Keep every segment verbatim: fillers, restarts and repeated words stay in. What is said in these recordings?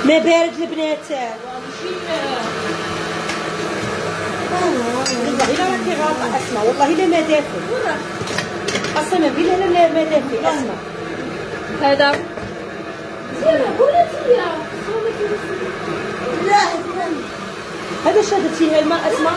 ما بارد البنات. والله الا راكي غلطه اسماء، والله الا ما دافي اصلا ما بين لا ما دافي اسماء. هذا زينه بولاتي لا هذا شادتيها الماء اسماء.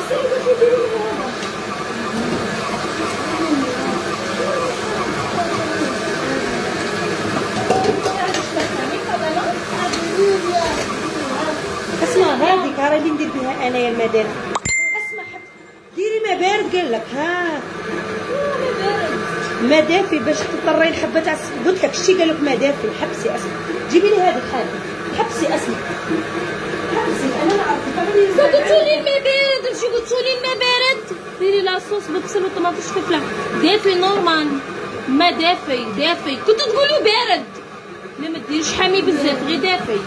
اسمع هذيك راه اللي ندير بها انايا الماء دافي. اسمع ديري ما بارد قال لك. ها ما دافي باش تضطرين حبه تاع قلت لك شتي قال لك ما دافي. حبسي اسمع جيبي لي هذيك خالي. حبسي اسمع حبسي انا نعرفك. قلتوا لي الماء بارد ماشي قلتوا لي الماء بارد. ديري لاصوص بالبصل والطماطم والفلفله دافي نورمال. ما دافي دافي كنتو تقولوا بارد. لا ما ديريش حامي بزاف غير دافي.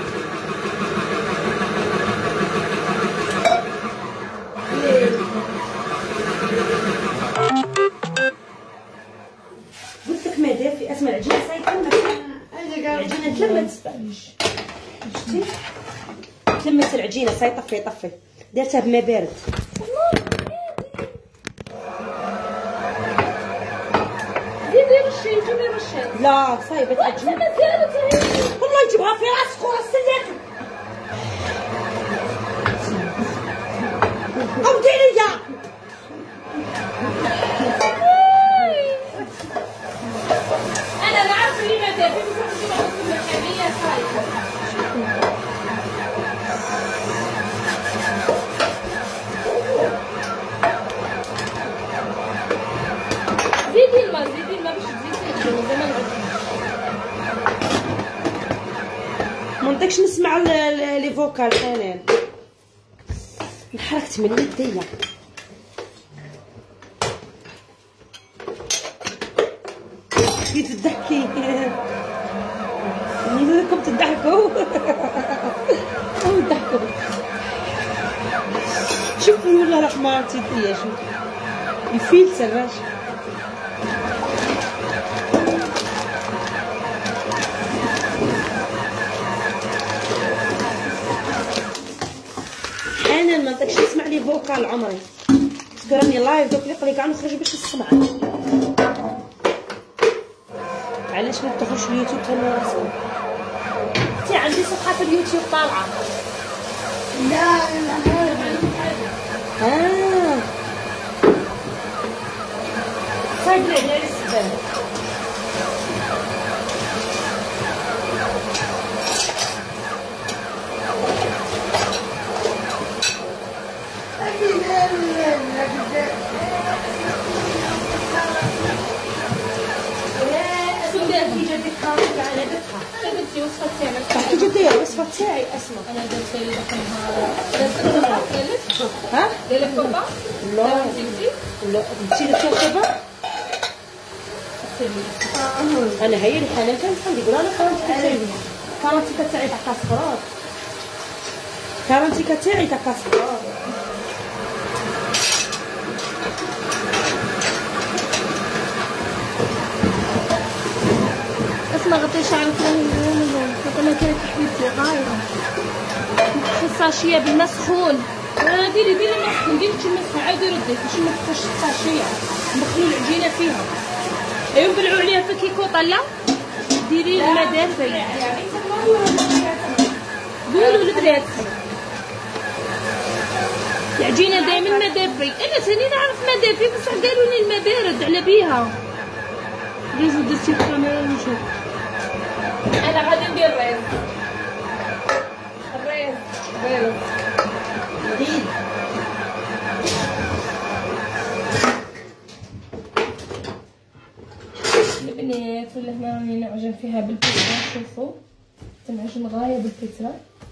قلت لك ما دافي. اسمع العجينه صايبه العجينه تلمت. شتي تلمت العجينه صاي. طفي طفي درتها بما بارد. زيدي رشي جيبي رشي. لا صايبه العجينه والله يجيبها في راسك وراسك. او ديري يا انا نعرف اللي ما دافي بس المحاميه خايفه. زيدي الماء زيدي الماء باش تزيدي زمان. ما نطيقش نسمع لي فوكال حنان. انحركت من يديا. كي تضحكي منكم تضحكوا او تضحكوا. شوفي والله راه حمارتي فيا. شوف يفيلت الراشد. انا ما نطيقش نسمع لي فوكال عمري. تقراني لايف دوك اللي قلي كاع نخرج باش نسمع. علاش ما تدخلش اليوتيوب تما راسك؟ اختي عندي صفحه في اليوتيوب طالعه. لا لا اه صايب لي على السبان. كي جدي الوصفه تاعي اسمع. انا درت لي النهار درت ها ديال الكوبا. لا لا نسيت الكوبا. انا هي اللي حنان كانت نقول انا كرنتي كتاعي كرنتي كتاعي تاع كاسكرات. كرنتي كتاعي تاع كاسكرات. اسمع غطي شعرك انا كانت حبيبتي غايره. الساشيه بالماء سخون. ديري ديري الماء سخون. ديري شي مسحه عادي ردي باش ما تبقاش الساشيه. ندخلوا العجينه فيها. ايوا نبلعوا عليها في كيكو طله. ديري الماء دافي. قولوا البنات العجينه دائما ما دافي. انا ثاني نعرف ما دافي بصح قالوا لي الماء بارد على بيها. ريزو درتي الكاميرا نشوف. انا غادي ندير الريز. الريز الريز جديد. البنات ولا هنا راني نعجن فيها بالبيتزا. شوفوا تنعجن غايه بالبيتزا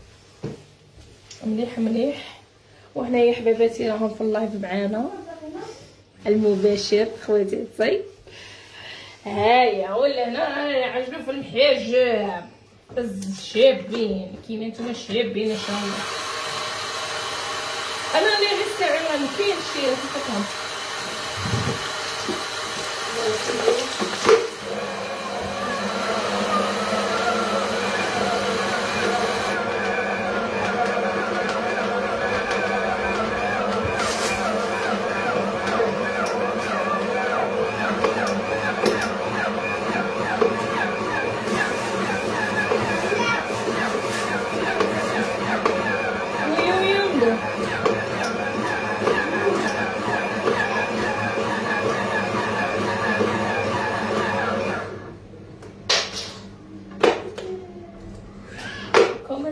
مليح مليح. وهنايا حباباتي راهم في اللايف معانا المباشر خواتي تصي. هايا ولا هنا نعجنو في الحجاب. شابين كيما نتوما شابين ان شاء الله. انا اللي غير استعمل فين شي تفهم.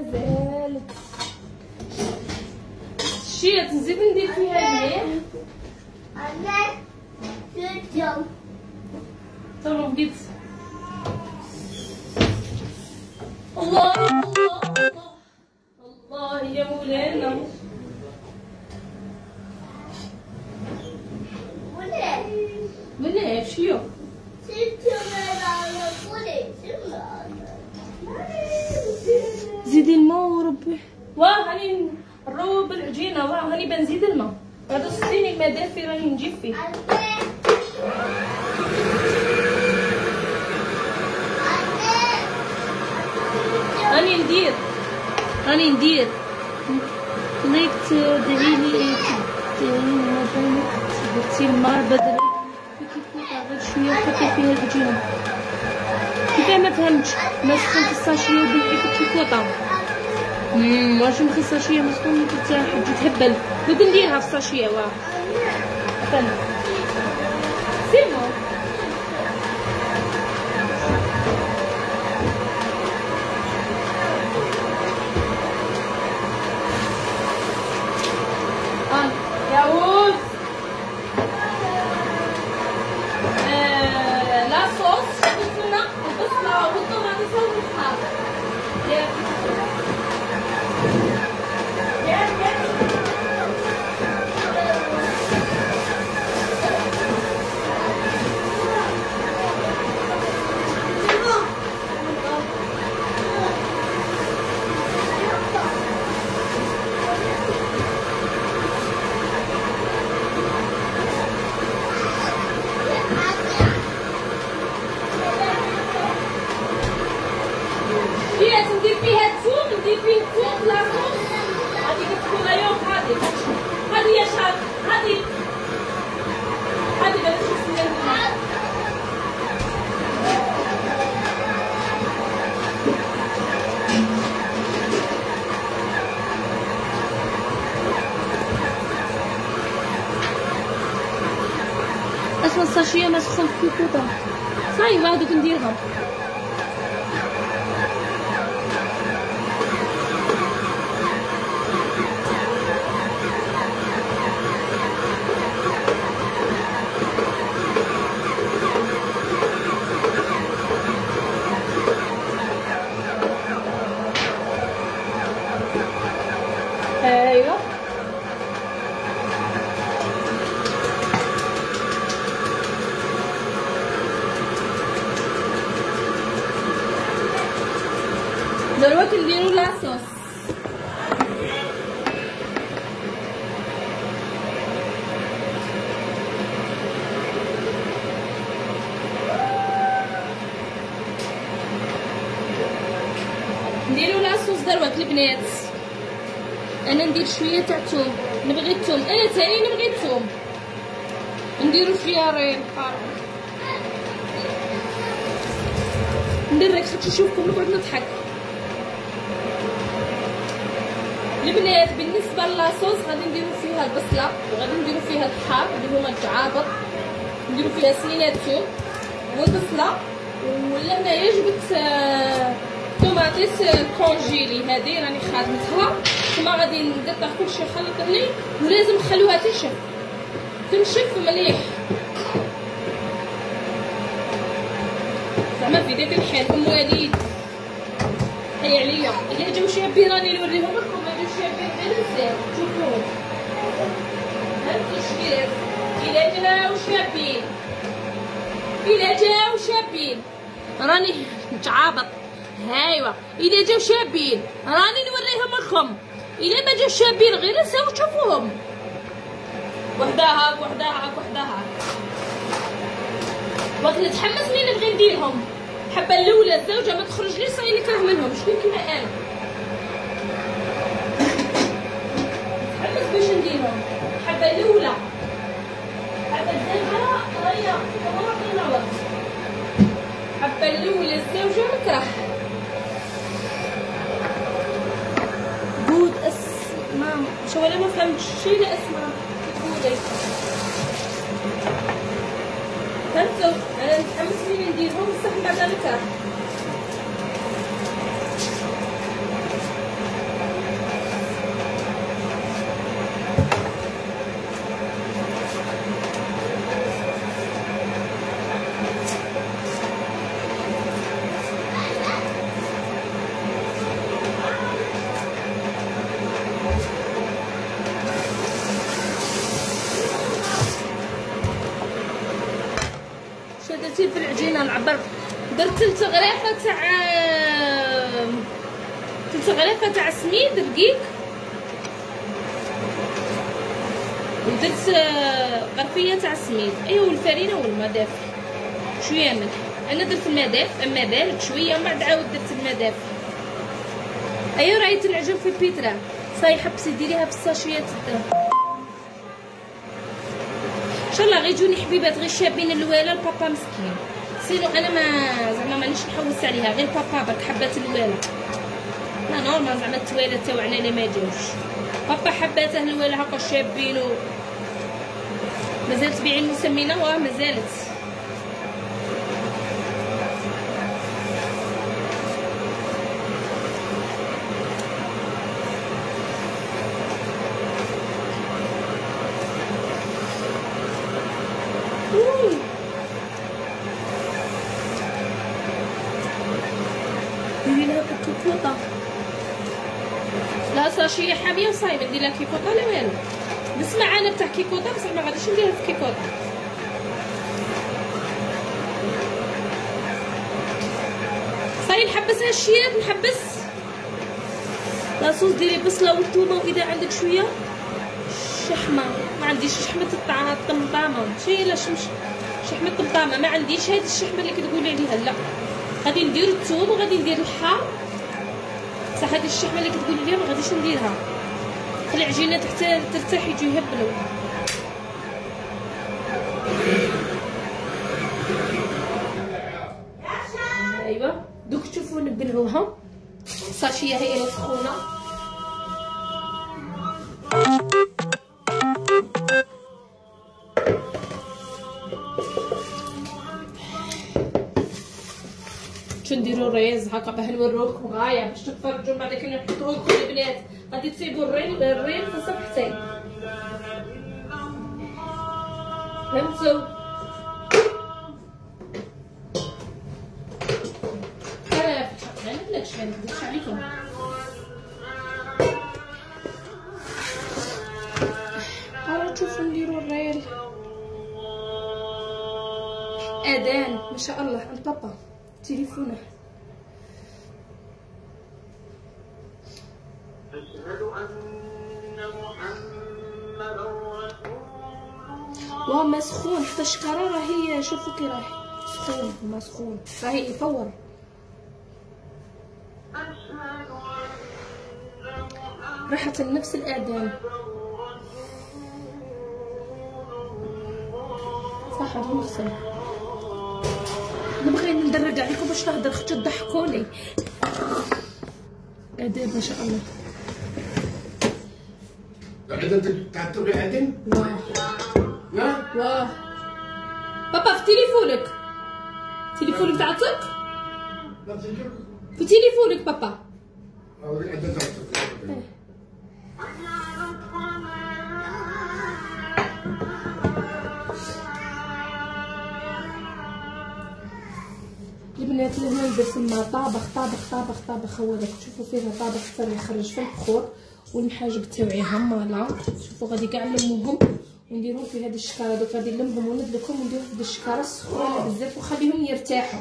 مازالت شيت نزيد ندير فيها مليح. انا شفتهم ترى بديت الله الله الله الله يا مولانا. ولا مليح شيو شفتهم انا ولا شفتهم زيدي الماء وربي. واه هاني نروب العجينه. واه هاني بنزيد الماء. هذا صديني ما دار فيه راني نجيب فيه. راني ندير راني ندير بغيت تدعيلي تدعيلي ما بالك درتي الماء بدل كيف غير شويه حطي فيها العجينه. كيفاه ما فهمتش ما سخنت الساشيه وبالعيد كيفوطه. امم واش نخي الساشيه مسخون ترتاح تجي تهبل. نبدا نديرها في الساشيه. واه فهمت سي بون. ياوز آه لا صوص التونة والبصلة والطماطم والخضار. يا يا يا ندير فيها الثوم ندير فيه الثوم لا صوص. هذه كتكون اليوم هذه هذه يا شاب هذه هذه بلاش تسميها. اسمع الساشيه ما سخنت في الفوطه صايبه هذوك نديرها. ايوه دلوقتي نديرو لاصوص. نديرو لاصوص دروك البنات. انا ندير شويه تاع الثوم. نبغي الثوم انا ثاني نبغي الثوم. نديرو خيارين ندير لك خاطر نشوفكم نقعد نضحك. البنات بالنسبه للاصوص غادي نديرو فيها البصله وغادي نديرو فيها الحار اللي هما الجعابر. نديرو فيها سنينات ثوم والبصله ولا هنايا جبت آه طوماطيس كونجيلي. هذه راني خادمتها كما غادي نقطع كلشي خلط لي ولازم نخلوها تنشف تنشف مليح زعما في داك الحال. ام وليد هي عليا الا جاو شابين راني نوريهم لكم. ما جاوش شابين غير مزيان شوفوهم هاد التشكيلات. الا جاو شابين الا جاو شابين راني متعابط. هايوا الا جاو شابين راني نوريهم لكم. الا ما جاو شابين غير نساو تشوفوهم. وحده هاك وحده هاك وحده هاك. وقت نتحمس منين نبغي نديرهم. الحبه الاولى الزوجه ما تخرج لي صاي نكره منهم شكون كيما انا. نتحمس باش نديرهم. الحبه الاولى الحبه الزوجه راهي ما عطينا وقت. الحبه الاولى الزوجه نكره. بود اس ما شو ولا ما فهمتش شي لا اسمع تقولي. فهمتوا انا متحمس فين نديرهم بصح بعدا نكره. في العجينه نعبر. درت ثلث غريفه تاع ثلث غريفه تاع سميد رقيق، ودرت غرفيه تاع سميد ايوا والفرينه والماء دافي شويه ملح. انا درت الماء دافي اما بارد شويه ومن بعد عاود درت الماء دافي. ايوا راهي تنعجن في البيترا صاي حبسي ديريها في الساشيات الدهب ان شاء الله. غيجوني حبيبات غير شابين الواله البابا مسكين، سينو انا ما زعما مانيش نحوس عليها، غير بابا برك حبات الواله. لا نورمال زعما التوالة تاوعنا اللي ما جاوش، بابا حباته الواله هكا شابين و مازال تبيعي المسمينه. واه مازالت. ديري لها كيكوطه، لا ساشيه حاميه وصايبه ندير لها كيكوطه لا والو. نسمع انا بتاع كيكوطه بصح ما غاديش نديرها في كيكوطه. صاي نحبسها الشيرات نحبس لاصوص. ديري بصله والثومه، واذا عندك شويه شحمه. ما عنديش شحمه الطعام الطمطامه شي لا شمش شحمه الطمطامه ما عنديش. هذه الشحمه اللي كتقولي عليها لا، غادي ندير الثوم وغادي ندير الحار. بصح هذه الشحمه اللي كتقولي ليها ما غاديش نديرها. خلي العجينه تحت ترتاح يجيو يهبلوا. ايوا دوك تشوفوا نبلعوها. الساشيه هي اللي سخونه. باش نديرو الريز هكا باه نوروكم غايه باش تتفرجوا. بعد كي نحطوه لكم البنات غادي تصيبوا الريل الريل في صفحتين. فهمتوا؟ انا في الحق انا بلاش ما نكذبش عليكم. تعالوا تشوفوا نديرو الريل. اذان ما شاء الله عند بابا تليفونه. أشهد أن محمدا رسول الله. واه مسخون حتى الشكاره راهي شوفوا كي راهي سخون مسخون راهي يفور. راحت لنفس الاذان صح. هذا مغسل نبغي ندرج عليكم باش نهضر خاطر تضحكوني. اداب ما شاء الله. عدد تعطوا عدن؟ واه نعم؟ واه بابا في تليفونك تليفونك تعطيك في تليفونك بابا. البنات اللي هنا ندير تما طابخ طابخ طابخ طابخ. هو داك تشوفوا فيها طابخ حتى يخرج في البخور، والمحاجب تاوعي همالا. شوفوا غادي كاع نلموهم ونديرهم في هاد الشكاره. دوك غادي نلمهم وندلكهم ونديرهم في هاد الشكاره السخونه بزاف وخليهم يرتاحوا.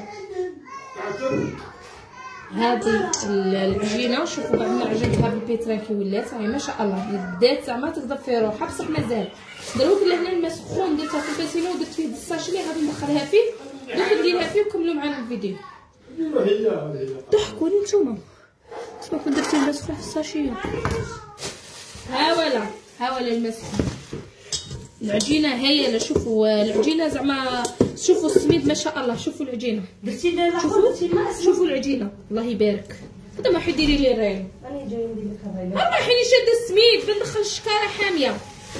هذه العجينه شوفوا بعد ما عجنتها بالبيترا كي ولات راهي ما شاء الله بدات زعما تقدر في روحها بصح مازال. دروك لهنا الماء سخون درتها في الباسينه ودرت فيه الساشي اللي غادي ندخلها فيه. دوك نديرها فيه وكملوا معنا الفيديو. ضحكوني نتوما سباكم درتي الماء سخون في الساشيه. ها ولا ها ولا الماء سخون. العجينه هايله. شوفوا العجينه زعما شوفوا السميد ما شاء الله. شوفوا العجينه درتي لاحظ درتي الماء. شوفوا العجينه الله يبارك. هذا ما حيديري لي الريل. راني جايه ندير لك الريل. اما حيني شاده السميد بندخل الشكاره حاميه.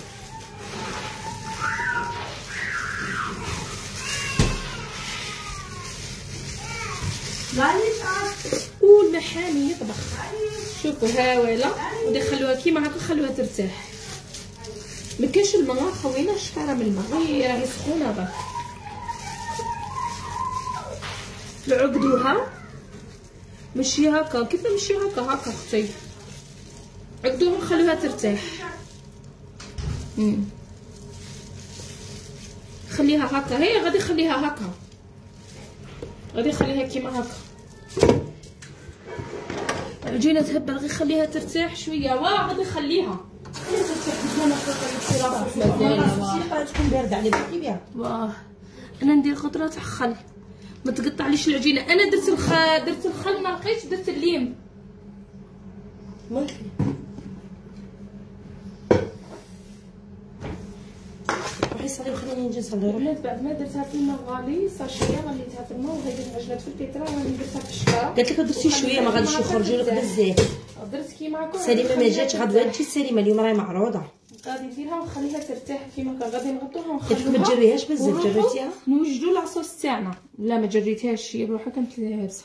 والمحامي يطبخ. شوفوا هاوله ودخلوها كيما هكا خلوها ترتاح. ما كاينش الماء خوينا الشكاره من الماء غير راهي سخونه برك. عقدوها ماشي هكا كيف ماشي هكا هكا اختي. عقدوها خلوها ترتاح. امم خليها هكا هي غادي خليها هكا غادي نخليها كيما هكا. العجينه تهبل، غير خليها ترتاح شويه. واه غادي نخليها خليها ترتاح مزيانه حتى تكون بارده على بالي بها. واه انا ندير قطره تاع خل ما تقطعليش العجينه. انا درت الخ درت الخل ما لقيتش، درت الليم. ماشي روحي صلي وخليني نجي نصلي. ولات بعد ما درتها في الماء غالي صاشيه غليتها في الماء وهذيك العجنات في البيترا راني درتها في الشكاره. قالت لك درتي شويه ما غاديش يخرجوا لك بزاف. درت كيما هكا. سليمه ما جاتش غدوه تجي سليمه اليوم راهي معروضه. غادي نديرها ونخليها ترتاح كيما هكا. غادي نغطوها قلت لك ما ونخليوها. تجريهاش بزاف. جريتيها؟ نوجدوا لاصوص تاعنا. لا ما جريتهاش هي بروحها كانت لابسه.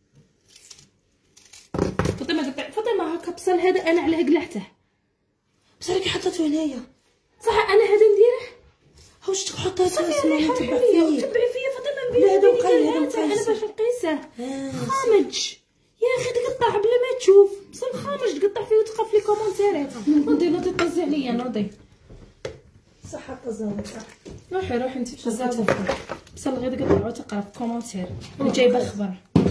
فاطمه قطع فاطمه هكا بصل هذا انا علاه قلعته. بصح راكي حطيته هنايا. صح انا هذا نديره. واش تحطها صافي اسمها ريحه تبع حلوه. فيه. تبعي فيا فاطمه. لا هذا مقيس هذا انا مقيس. باش نقيسه. آه. خامج يا اخي تقطع بلا ما تشوف. بصل خامج تقطع فيه وتلقى في لي كومونتيرات. نوضي نوضي طزي عليا نوضي. صح طزاوه صح. روحي روحي انت طزاوه. بصل غير تقطع وتقرا في كومونتير اللي جايبه خبر.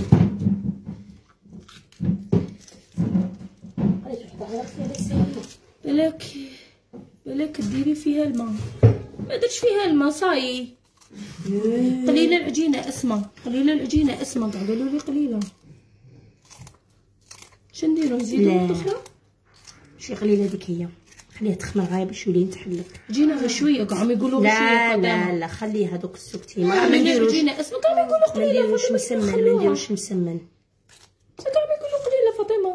بلاك بلاك ديري فيها الماء. ما درتش فيها الماء صاي. قليله العجينه اسمى. قليله العجينه اسمى. قاعد قالوا لي قليله. شنديرو نزيدو لا. الدخله؟ شي قليله هذيك هي. خليها تخمر غايه باش يولي يتحلق. عجينه غير شويه كاع عم يقولوا غير شويه. لا لا لا خليها دوك السكتين ما ما نديروش. عجينه اسمى كاع يقولوا ما قليله. نديروش مسمن ما نديروش مسمن. كاع يقولوا قليله فاطمه.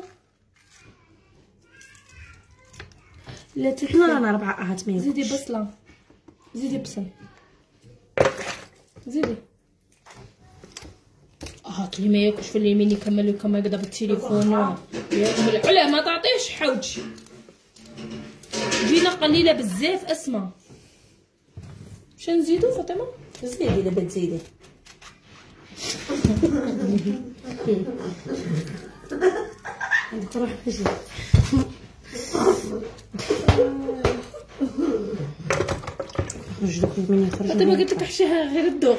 لا حنا تحنا رانا ربعه اهات ما زيدي بصله. زيدي بصل. زيدي هاك اللي ما ياكلش في اليمين يكمل كما يقدر بالتليفون. ياكل العلا ما تعطيهش حوج. جينا قليله بزاف اسمع. واش نزيدو فاطمه؟ زيدي دابا تزيدي. روح اجي. خرج لك من يخرج. فاطمه قلت لك حشيها غير الذوق.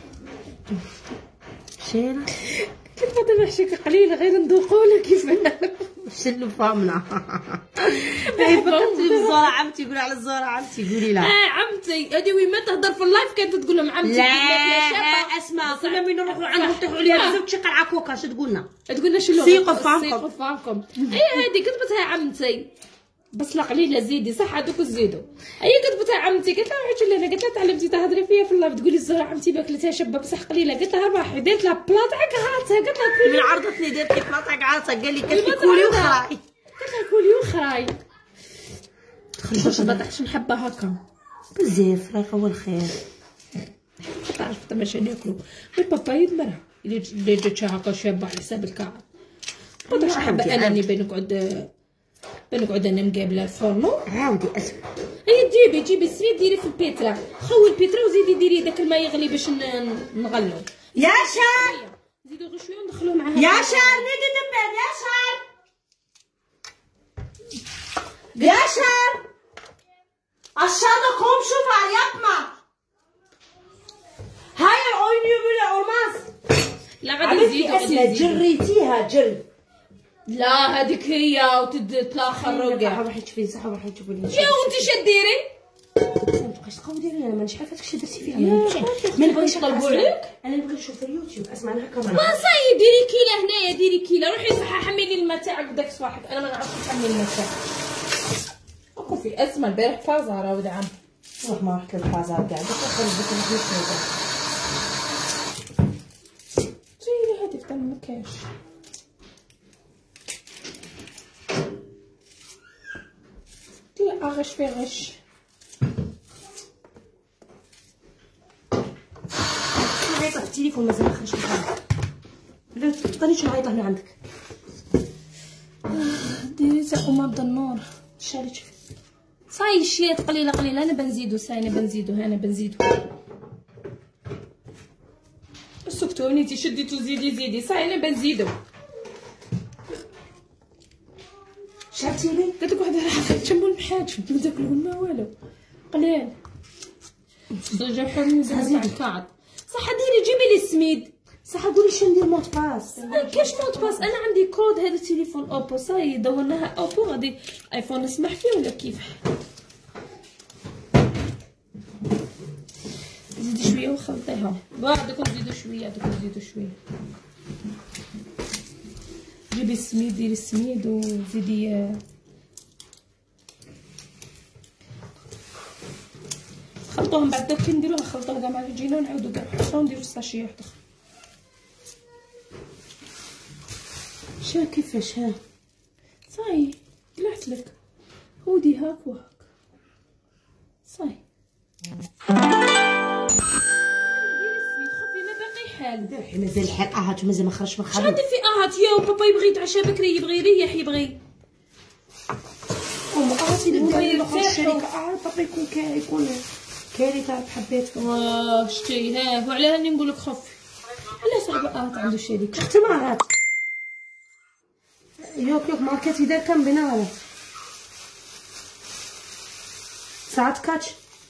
شيرة قلت لك فاطمه حشيك قليله غير نذوقوا لها كيفاه. شنو فامنا. هاي فكرتي بالزهره عمتي يقولوا على الزهره عمتي قولي لها. اه عمتي هذه وين ما تهضر في اللايف كانت تقول لهم عمتي. لا اسمع كنا من نروحوا عندهم تحوا عليها بزاف تشي قلعه كوكا اش تقول لنا؟ تقول لنا شنو سيقوا فامكم. سيقوا فامكم. اي هذه كتبتها عمتي بصله قليله زيدي صح هذوك زيدوا. هي كتبتها عمتي قلت لها روحي شوفي انا قلت لها تعلمتي تهضري فيا في اللايف تقولي الزهره عمتي باكلتها شابه بصح قليله. قلت لها روحي درت لها بلاطعك عارتها. قلت لها كولي من عرضتني درت لي بلاطعك عارتها قال لي قالت لي كولي وخراي. قلت لها كولي وخراي. واش بطحش نحبها هكا بزاف راه هو الخير. تعرف حتى ماشي ناكلو غير بابا يدمرها اللي جات هكا شابه على حساب الكعب. بطحش نحبها انا اللي بنقعد بنقعد انا مقابله الفورنو. عاودي اسمع هي تجيبي جيبي السميد ديري في البيترا. خوي البيترا وزيدي ديري داك الماء يغلي باش نغلو. يا شار زيدو غير شويه وندخلوه معاها. يا شار نيدي دبر يا شار يا شار aşağıda komşu var yapma. Hayır oynuyor böyle olmaz. لا غادي نزيدو عملتي غادي اسمها نزيدو. جريتيها جري. لا هذيك هي وتتلاخر وكاع. روحي تشوفي صح روحي تشوفي لي. يا ونتي شديري ما تبقاش تقودي لي انا مانيش عارفه داكشي درتي فيها ما نبغيش نطلبوا عليك. انا نبغي نشوف في اليوتيوب اسمع انا هكا ما صاي ديري كيله هنايا ديري كيله. روحي صح حملي الماء تاعك بداك الصباح. انا ما نعرفش نحمل الماء تاعك. اكو في اسمع البارح فازاره ولد عم روح ما رحت للبازار كاع درت خرج ديك الفلوس. جاي هذيك تاع المكياج. لا غش في غش. نعيط في التليفون مازال ما خرجش بحال. لا تبقانيش نعيط من عندك. ديري تاع أمام النور شاريت صاي شيات قليله قليله. انا بنزيدو صاي انا بنزيدو انا بنزيدو. سكتوا نيتي شديتو زيدي زيدي صاي انا بنزيدو. شعرتي لي قلت لك وحده راح تشمو المحاجم ما تاكلوا ما والو قليل. زوج حرمي زاد الكعب صح. ديري جيبي لي السميد صح قولي شنو ندير موت باس. كاش موت باس؟ انا عندي كود هذا التليفون اوبو صاي دورناها اوبو غادي ايفون نسمح فيه ولا كيف؟ زيدي شويه وخلطيها. بعد دوك نزيدو شويه دوك نزيدو شويه. جيبي السميد ديري السميد وزيدي خلطوهم. بعد دوك نديروها خلطوها كاع مع العجينه ونعاودو كاع نحطو ونديرو الساشيه واحده اخرى. شا كيفاش ها صاي قلعت لك هودي هاك وهاك صاي. ديري السميد خفي ما باقي حال. مازال الحال اهات ومازال ما خرجش من الخدمه. شحال في اهات يا بابا يبغي يتعشى بكري يبغي يريح يبغي ام اهات اللي هما يدخل يرتاحوا. الشركه اه بابا يكون كا يكون كاري تاع حبيتك. واه شتي ها وعلى هاني نقول لك خفي. علاش صعيبه اهات عنده الشركه حتى ما عرفت يوك يوك ماركتي دار كم بناره ساعات كاتش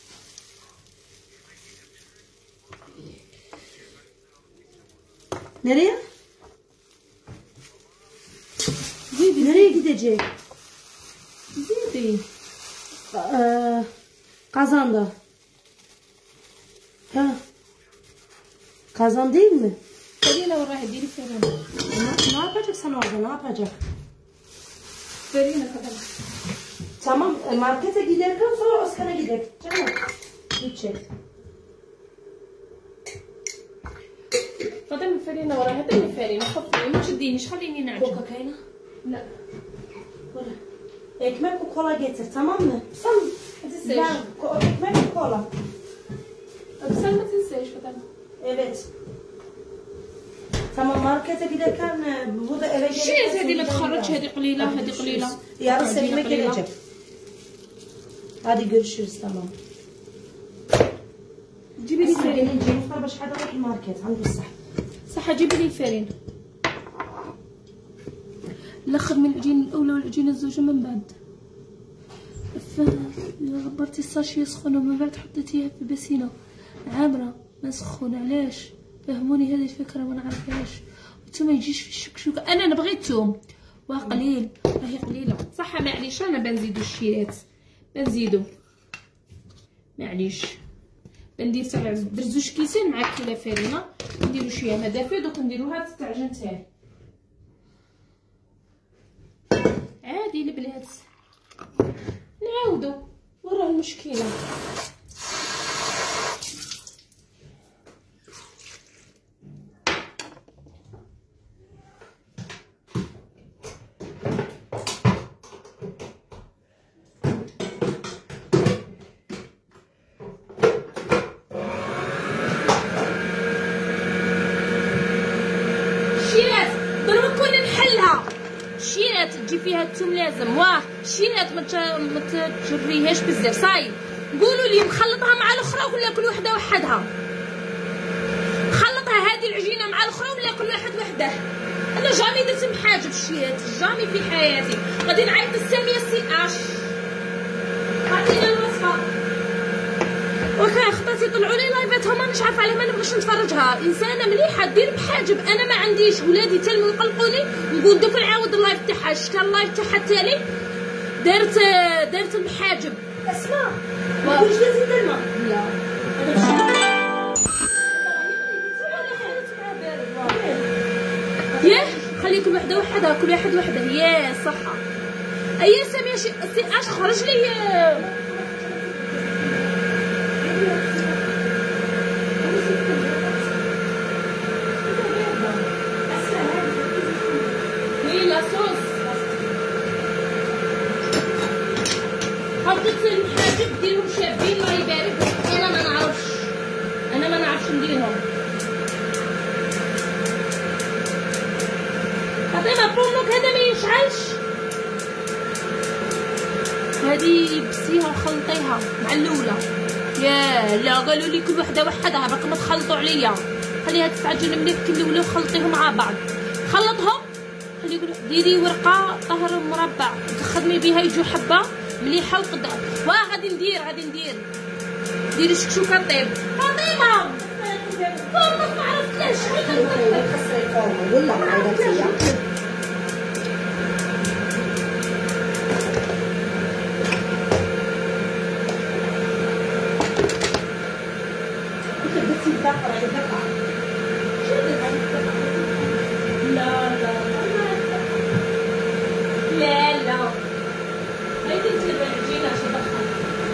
نريا زيدي نريا كده جاي زيدي آه قازاندا ها قازاندين فرينه وراه ديري فرينه ما باجك سنوات ما باجك فرينه كذا تمام الماركت giderken sonra Oscar'a gidelim. Tamam. Gidecek. فاطمه الفرينه وراه هذا اللي فرينه خفي ما تشدينيش خليني نعجن. كوكا كاينه؟ لا ولا ekmek وكولا getir tamam mı? Sen ما تنساش. ben ekmek وكولا. بس ما تنساش فاطمه. Evet. Tamam markete giderken bu da eve شنو هذه اللي تخرج هذه قليله هذه قليله. Yarın ekmek gelecek. Hadi görüşürüz tamam. جيبي لي فرينه. نجي نفطر باش حدا نروح الماركت عند الصح. صح جيبي لي فرينه. ناخذ من العجين الاولى والعجين الزوجه من بعد. غبرتي الساشيه سخونه ومن بعد حطيتيها في بسينه عامره ما سخونه. علاش؟ فهموني هذه الفكره ما نعرفهاش. الثوم ما يجيش في الشكشوكه. انا نبغي الثوم وقليل راهي قليله صح. معليش انا بنزيدو الشيرات بنزيدو معليش بندير تاع درت زوج كيسين مع كيله فرينه نديرو شويه مدافع دوك نديروها تستعجن تاعي عادي البنات نعاودو وراه المشكله. تجي فيها الثوم لازم واه شيرات ما تجريهاش بزاف صاي. قولوا لي مخلطها مع الاخرى ولا كل وحده وحدها؟ خلطها هذه العجينه مع الاخرى ولا كل واحد وحده؟ انا جامي درت محاجب الشيرات جامي في حياتي. غادي نعيط للساميه سي اش عطينا الوصفه. وكان خطاتي طلعوا لي لايفاتهم مانيش عارفه علاه ما نبغيش نتفرجها. انسانه مليحه دير محاجب انا ما عنديش. ولادي تلموا يقلقوا لي نقول دوك نعاود اللايف تاعها. شتا اللايف تاعها التالي درت درت المحاجب. اسمع ما تقولش لازم تلمع. لا ياه خليكم وحده وحده كل واحد وحده. يا صحه ايا ساميه سي اش خرج لي حطيت المحاجب ديالهم شابين الله يبارك. انا ما نعرفش انا ما نعرفش نديرهم. فاطمه بونك هذا ما يشعلش. هذه بسيها وخلطيها مع الاولى. يا لا قالوا لي كل وحده وحدها باقي ما تخلطوا عليا. خليها تتعجن مليح كل الاولى وخلطيهم مع بعض. خلطهم خلي ديري ورقه طهر مربع تخدمي بها يجوا حبه مليحه وقدام. واه غادي ندير غادي ندير ديري شكشوكه طيب. فاطمه فورمة ما عرفتلاش شحال خاصها الفورمه ولا معايا انتيا لا لا لا لا هاي تنتبه العجينة عشان تدخل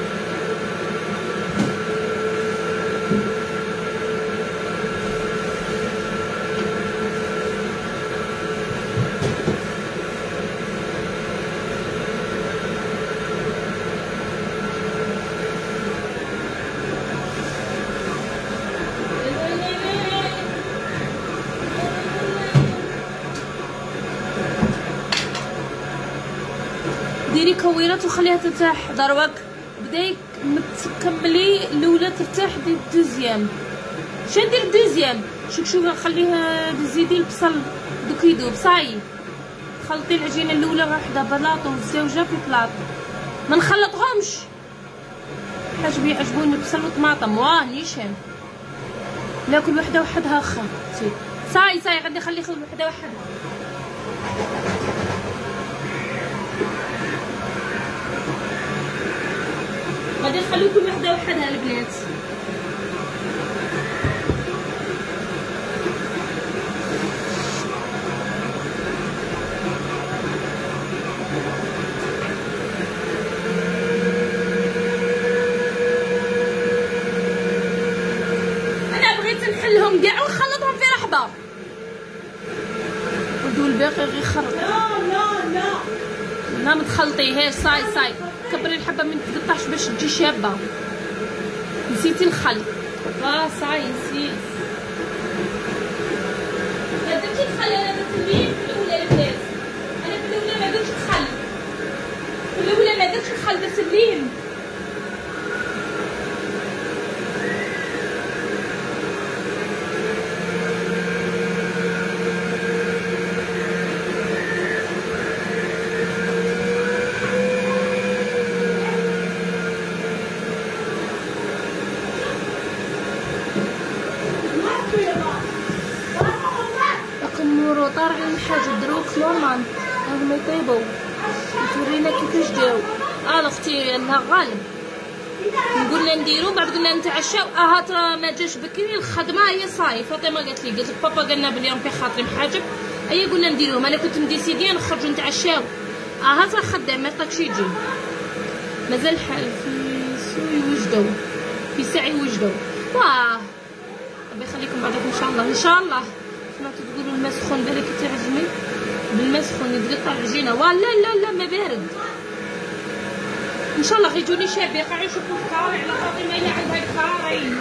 ديري كويرات وخليها ترتاح دروك بدايك متكملي الاولى ترتاح دير الدوزيام شنو ندير الدوزيام شكشوكه نخليها تزيدي البصل دوك يدوب صاي خلطي العجينه الاولى وحده بلاطو والزوجه في بلاط ما نخلطهمش حاج بيعجبوني البصل والطماطم واه نيشان ناكل وحده وحدها اخا صاي صاي غادي نخلي وحده وحدها غادي نخليو كل وحده وحدها البنات انا بغيت نحلهم كاع ونخلطهم في رحبه ودو الباقي غير خرط لا لا لا ما متخلطيهاش صاي صاي كبري الحبه من تقطعش باش تجي شابه نسيتي الخل اه صاي نسيت ما درتش الخل انا درت البين في الاولى البنات انا في الاولى ما درتش الخل في الاولى ما درتش الخل درت اللين طارع الحاجة دروك نورمال راهم يطيبوا وتورينا كيفاش جاو. اه اختي انها غالب قلنا نديرو بعد قلنا نتعشاو. اه ترى ما جاش بكري الخدمه هي صاي. فاطمه قالت لي قالت بابا قالنا باليوم في خاطري محاجب اي قلنا نديروهم. انا كنت مديسيديه نخرجوا نتعشاو. اه ترى خدام ما عطاكش يجي مازال حال في سوي وجدوا في ساعي وجدوا. واه ربي يخليكم بعدك ان شاء الله ان شاء الله. سمعتوا تقولوا الماء سخون بالك تعجمي بالماء سخون يتقطع العجينه. وا لا لا لا ما بارد ان شاء الله غيجوني شابي قاعد يشوفوا الكاري على فاطمه اللي عندها الكاري.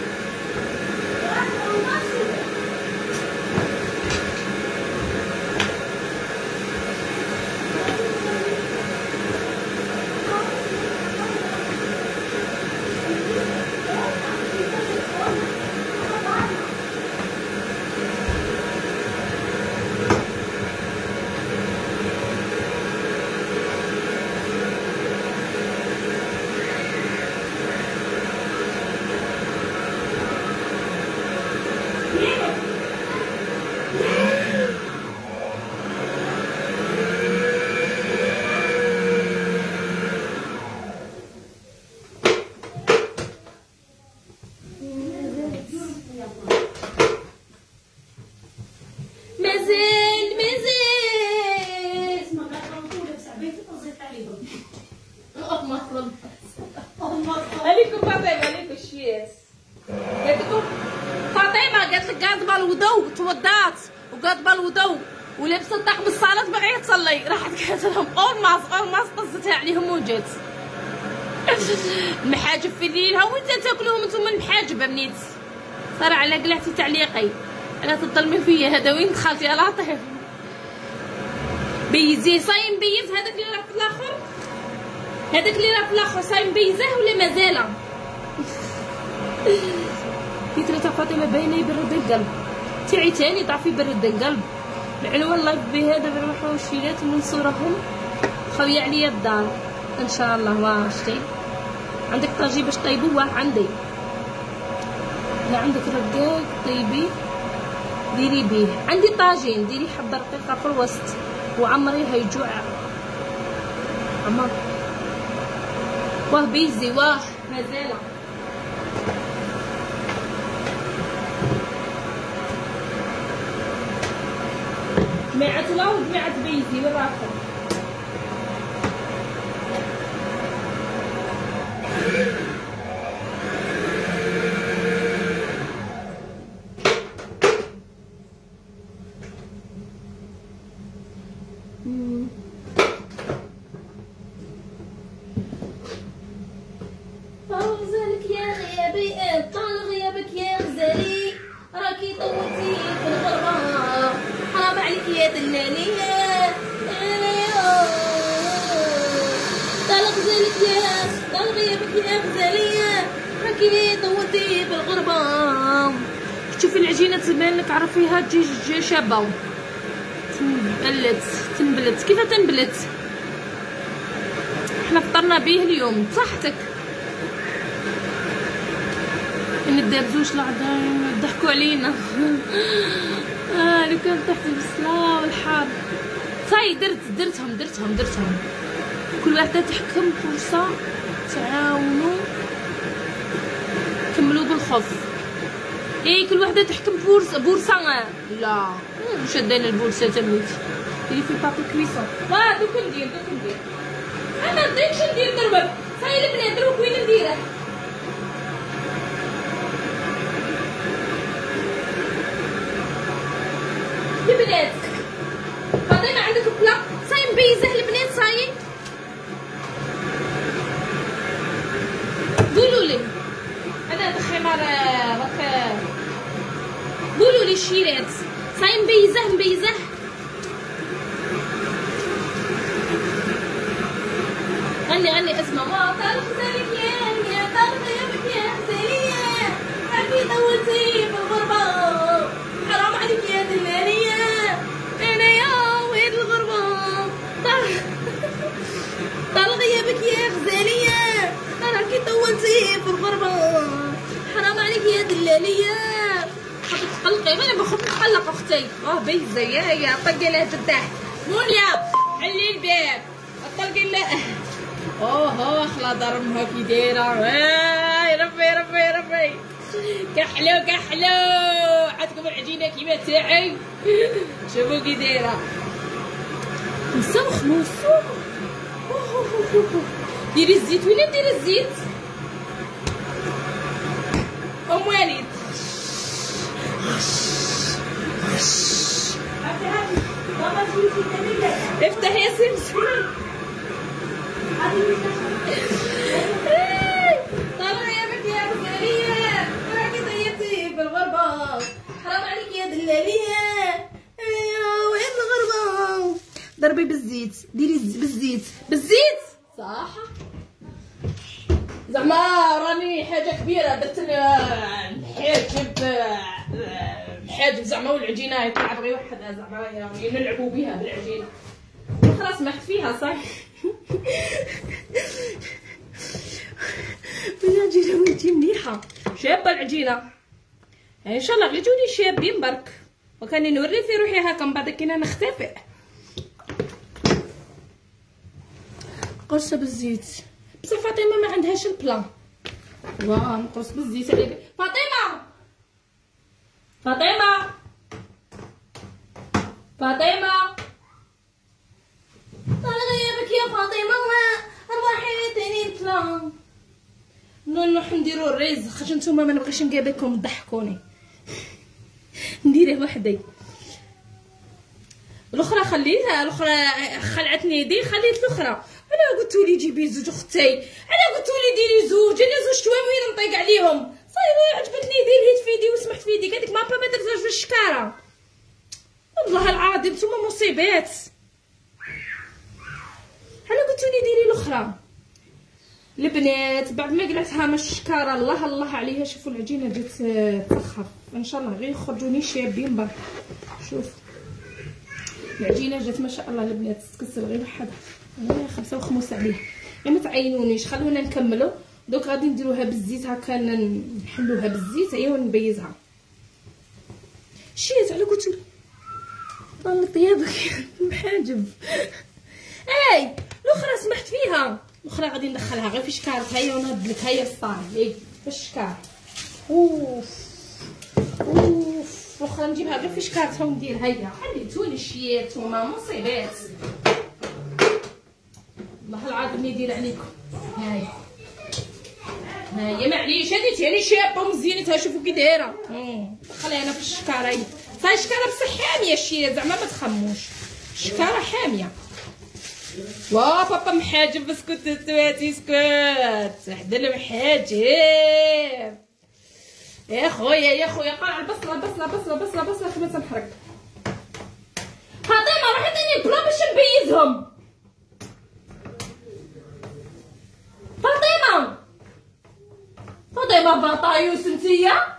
عليكم فاطمه عليكم الشياس. قالت لكم فاطمه قالت لك قاطبه الوضوء توضات وقاطبه الوضوء ولابسه الطاقم الصلاه باغيه تصلي. راحت قالت لهم اورماس اورماس طزتها عليهم وجات المحاجب في الليل. ها وين تاكلوهم انتم المحاجب بنيت؟ صار على قلعتي تعليقي انا تظلمي فيا. هذا وين دخلتي يا لطيف؟ بيزيه صايم بيز هذاك اللي راه في الاخر هذاك اللي راه في الاخر صايم بيزاه ولا مازال؟ كثرة تاع فاطمه باينه يبرد القلب تاعي تاني ضعفي يبرد القلب. العنوان لايف بهذا بنروحوا الشيلات وننصرهم خويا عليا الدار ان شاء الله. واه شتي عندك طاجي باش طيبوه؟ واه عندي اذا عندك رقاق طيبي ديري بيه. عندي طاجين، ديري حبه رقيقه في الوسط وعمري هيجوع عمر. واه بيزي واه مازال جماعة لا وجماعة بيزي وين راكم؟ طول يا غيابي طال غيابك يا غزالي راكي طولتي في الغربة حرام عليك يا دلالية طال غزالك يا طال غيابك يا غزالية راكي طولتي في الغربة. شوفي العجينه تبان لك عرفيها تجي شابه تنبلت تنبلت. كيف تنبلت؟ احنا فطرنا به اليوم بصحتك. ان الدابزوش العضايم ضحكوا علينا. اه لو كان تحت البصله والحار. صاي درت درتهم درتهم درتهم كل واحده تحكم فرصه تعاونوا كملوا بالخوف. ايه كل وحده تحكم بورصه بورصه. لا شدينا البورصه تموت. ديري في بابي كويسون. واه دوك ندير دوك ندير انا بديتش ندير ضربك. صاي البنات دروك وين نديره؟ البنات فاطمه عندك بلا صاي مبيزه البنات صاي قولوا لي. انا الخمار راك قولوا لي الشيرات صاي مبيزه مبيزه. غني غني اسمع ما طال غزالك يا يا طال غيابك يا غزالية حبي طولتي في الغربة حرام عليك يا دلالية انا يا وين الغربة طال طال غيابك يا غزالية راكي طولتي في الغربة حرام عليك يا دلالية. حبيت تقلقي وانا بخاف نتقلق اختي. اه بيزه يا يا طقي لها تحت. موليا حلي الباب طلقي لا. اوه اوه خلا ضرمها كي دايره. واي ربي ربي ربي كحلو كحلو. عندكم العجينه كيما تاعي شوفوا كي دايره مسوخ مسوخ. ديري الزيت. وين ندير الزيت؟ ام وليد افتح يا سمسم. طال غيابك يا غزالية راكي طيبتي في الغربة حرام عليك يا دلالية وين الغربة. ضربي بالزيت ديري بالزيت بالزيت صح. زعما راني حاجة كبيرة درت الحاجب الحاجب زعما والعجينة يطلع غير وحدها زعما يعني نلعبوا بها بالعجينة خلاص ما فيها صح. العجينة ولتي مليحة شابة العجينة ان شاء الله غير يجوني شابين برك وكاني نوري في روحي هكا من بعد كينا نختفي. قرصة بالزيت بصح فاطمة ما عندهاش البلان. واه نقرص بالزيت عليك فاطمة. فاطمة فاطمة طال غيابك يا فاطمة ارواحي عطيني البلان. نروح نديرو الريز خاطر نتوما ما نبغيش نقابلكم تضحكوني نديره وحدي. الاخرى خليتها الاخرى خلعتني يدي خليت الاخرى. انا قلتوا لي جيبي زوج اختي انا قلتوا لي ديري زوج انا زوج توامين نطيق عليهم صايبه عجبتني يدي الهيت في يدي وسمحت في يدي هذيك مابا ما درتهاش في الشكاره. والله العظيم نتوما مصيبات. انا قلتوا لي ديري الاخرى. البنات بعد ما قلعتها من الشكاره الله الله عليها. شوفوا العجينه بدات تسخف ان شاء الله غير يخرجوني شابين برك. شوف العجينه جات ما شاء الله البنات تكسر غير وحدها. انا خمسة وخمس عليها. ما تعينونيش خلونا نكملوا دوك غادي نديروها بالزيت هكا نحلوها بالزيت هي ونبيزها. شيت على قلت راه طيابك محاجب. اي الاخرى سمحت فيها، الاخرى غادي ندخلها غير في شكارتها هي ونهد لك هي الصاحب اي في الشكار. اوف اوف الاخرى نجيبها غير في شكارتها ونديرها هي. خليتوني شيات وما مصيبات والله العظيم يدير عليكم. هاي هاي معليش هادي تاني شابه ومزينتها شوفوا كي دايره. خليها انا في الشكاره هي صاي شكاره بصح حاميه شي زعما ما تخموش شكاره حاميه. وا بابا محاجب اسكت تواتي اسكت حدا المحاجب يا خويا يا خويا. قال البصله بصله بصله بصله بصله خمسه تنحرق. فاطمه روحي عطيني البلا باش نبيزهم. فاطمه فاطمه بطايوس نتيا